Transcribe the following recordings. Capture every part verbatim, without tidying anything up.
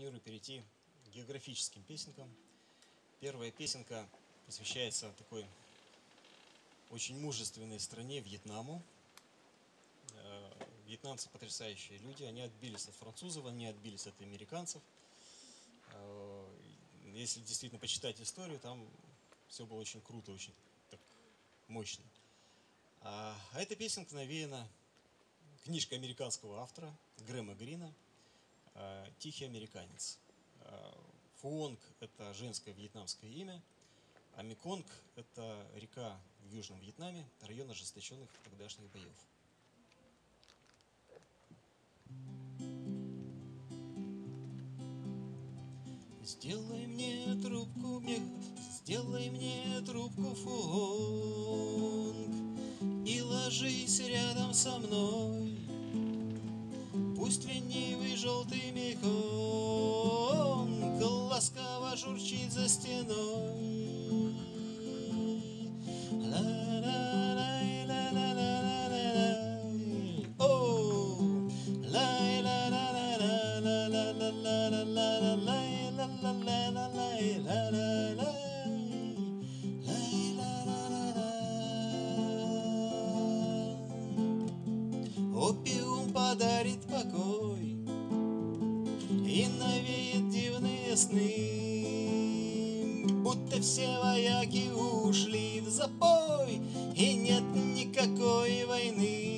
планирую перейти к географическим песенкам. Первая песенка посвящается такой очень мужественной стране, Вьетнаму. Вьетнамцы потрясающие люди, они отбились от французов, они отбились от американцев. Если действительно почитать историю, там все было очень круто, очень так мощно. А эта песенка навеяна книжкой американского автора Грэма Грина «Тихий американец». Фуонг – это женское вьетнамское имя, а Меконг – это река в Южном Вьетнаме, район ожесточенных тогдашних боев. Сделай мне трубку, мне, сделай мне трубку, Фуонг, и ложись рядом со мной. Пусть ленивый желтый Меконг ласково журчит за стеной. Опиум подарит покой и навеет дивные сны, будто все вояки ушли в запой и нет никакой войны.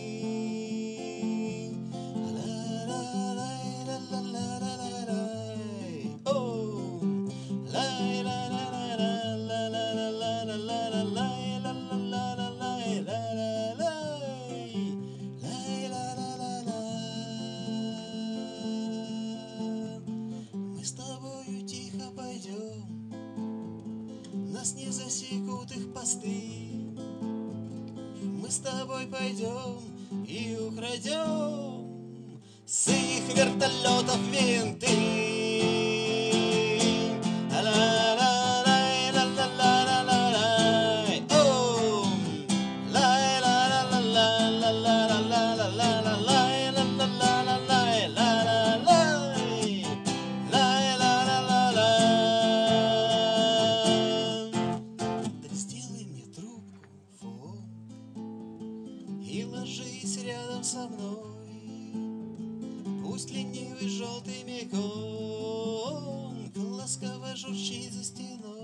Мы с тобою тихо пойдем, нас не засекут их посты. Мы с тобой пойдем и украдем с их вертолетов винты. И ложись рядом со мной. Пусть ленивый желтый Меконг ласково журчит за стеной.